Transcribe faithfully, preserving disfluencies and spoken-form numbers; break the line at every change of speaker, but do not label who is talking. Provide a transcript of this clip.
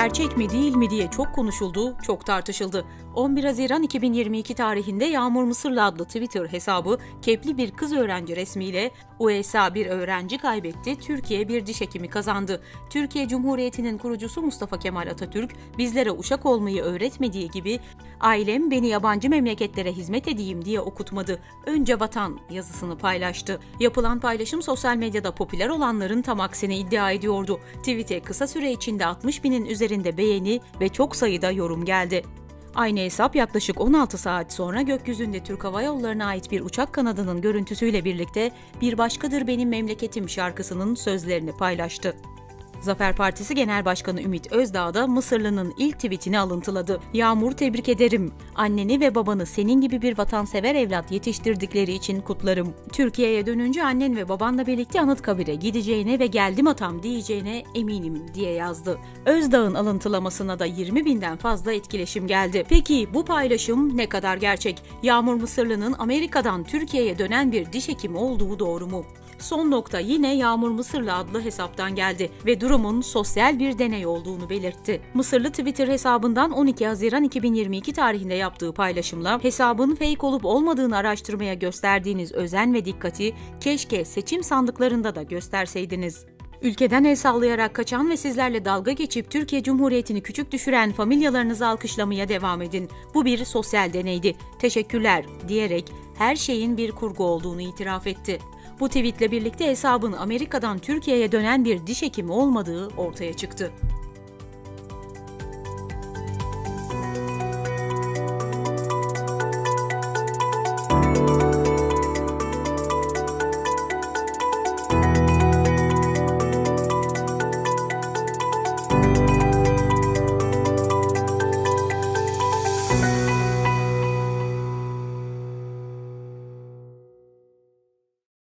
gerçek mi değil mi diye çok konuşuldu, çok tartışıldı. on bir Haziran iki bin yirmi iki tarihinde Yağmur Mısırlı adlı Twitter hesabı kepli bir kız öğrenci resmiyle U S A bir öğrenci kaybetti, Türkiye bir diş hekimi kazandı. Türkiye Cumhuriyeti'nin kurucusu Mustafa Kemal Atatürk bizlere uşak olmayı öğretmediği gibi ailem beni yabancı memleketlere hizmet edeyim diye okutmadı. Önce vatan yazısını paylaştı. Yapılan paylaşım sosyal medyada popüler olanların tam aksine iddia ediyordu. Tweet'e kısa süre içinde altmış binin üzerinde beğeni ve çok sayıda yorum geldi. Aynı hesap yaklaşık on altı saat sonra gökyüzünde Türk Hava Yolları'na ait bir uçak kanadının görüntüsüyle birlikte "Bir Başkadır Benim Memleketim" şarkısının sözlerini paylaştı. Zafer Partisi Genel Başkanı Ümit Özdağ da Mısırlı'nın ilk tweetini alıntıladı. "Yağmur, tebrik ederim. Anneni ve babanı senin gibi bir vatansever evlat yetiştirdikleri için kutlarım. Türkiye'ye dönünce annen ve babanla birlikte Anıtkabir'e gideceğine ve geldim atam diyeceğine eminim" diye yazdı. Özdağ'ın alıntılamasına da yirmi binden fazla etkileşim geldi. Peki bu paylaşım ne kadar gerçek? Yağmur Mısırlı'nın Amerika'dan Türkiye'ye dönen bir diş hekimi olduğu doğru mu? Son nokta yine Yağmur Mısırlı adlı hesaptan geldi ve durumun sosyal bir deney olduğunu belirtti. Mısırlı Twitter hesabından on iki Haziran iki bin yirmi iki tarihinde yaptığı paylaşımla hesabın fake olup olmadığını araştırmaya gösterdiğiniz özen ve dikkati keşke seçim sandıklarında da gösterseydiniz. Ülkeden el sallayarak kaçan ve sizlerle dalga geçip Türkiye Cumhuriyeti'ni küçük düşüren familyalarınızı alkışlamaya devam edin. Bu bir sosyal deneydi. Teşekkürler diyerek her şeyin bir kurgu olduğunu itiraf etti. Bu tweetle birlikte hesabın Amerika'dan Türkiye'ye dönen bir diş hekimi olmadığı ortaya çıktı.